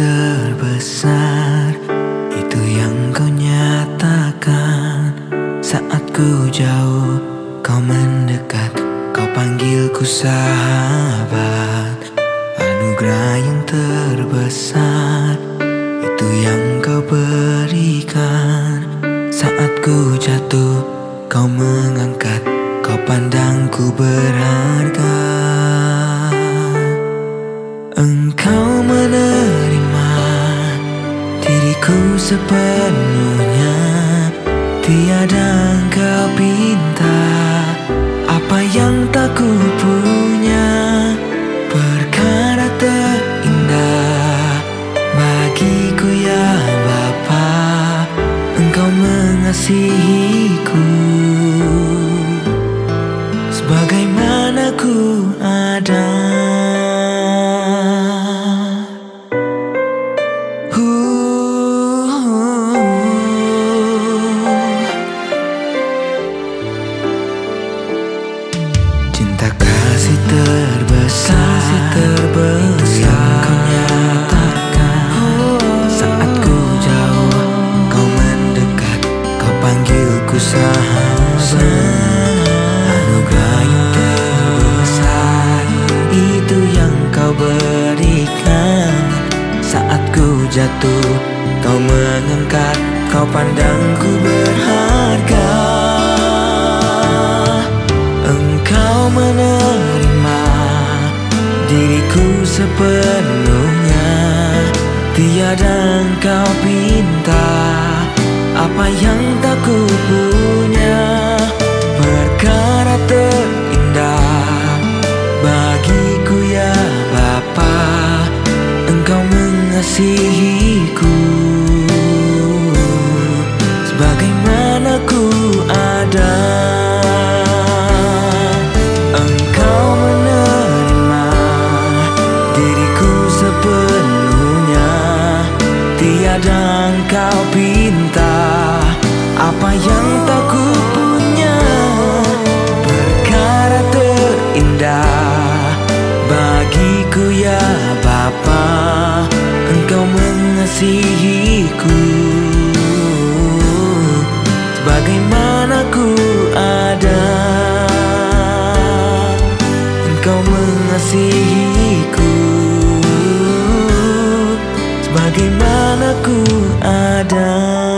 terbesar, itu yang kau nyatakan. Saat ku jauh, kau mendekat, kau panggilku sahabat. Anugerah yang terbesar, itu yang kau berikan. Saat ku jatuh, kau mengangkat, kau pandangku berharga. Engkau menerima diriku sepenuhnya, tiada engkau pinta apa yang tak ku punya. Perkara terindah bagiku ya Bapa, engkau mengasihiku sebagaimana ku ada. Cinta kasih terbesar, yang kau nyatakan. Saat ku jauh, kau mendekat, kau panggilku sahabat. Anugerah yang terbesar, itu yang kau berikan. Saat ku jatuh, kau mengangkat, kau pandangku berharga. Engkau menerima diriku sepenuhnya, tiada engkau pinta apa yang tak ku punya. Perkara terindah bagiku ya Bapa, engkau mengasihiku sebagaimana ku ada. Engkau menerima diriku sepenuhnya, tiada engkau pinta apa yang tak ku punya. Perkara terindah bagiku ya Bapa, engkau mengasihiku sebagaimana ku ada. Engkau mengasihiku sebagaimana ku ada.